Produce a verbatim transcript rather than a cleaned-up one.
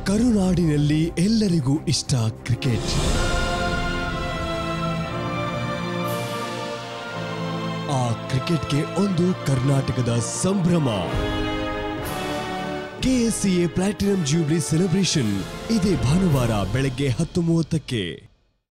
ಕರುನಾಡಿನಲ್ಲಿ ಎಲ್ಲರಿಗೂ ಇಷ್ಟ ಕ್ರಿಕೆಟ್. ಆ ಕ್ರಿಕೆಟ್ಗೆ ಒಂದು ಕರ್ನಾಟಕದ ಸಂಭ್ರಮ. ಕೆಎಸ್ಸಿಎ ಪ್ಲಾಟಿನಂ ಜೂಬ್ಲಿ ಸೆಲೆಬ್ರೇಷನ್ ಇದೇ ಭಾನುವಾರ ಬೆಳಗ್ಗೆ ಹತ್ತು ಮೂವತ್ತಕ್ಕೆ.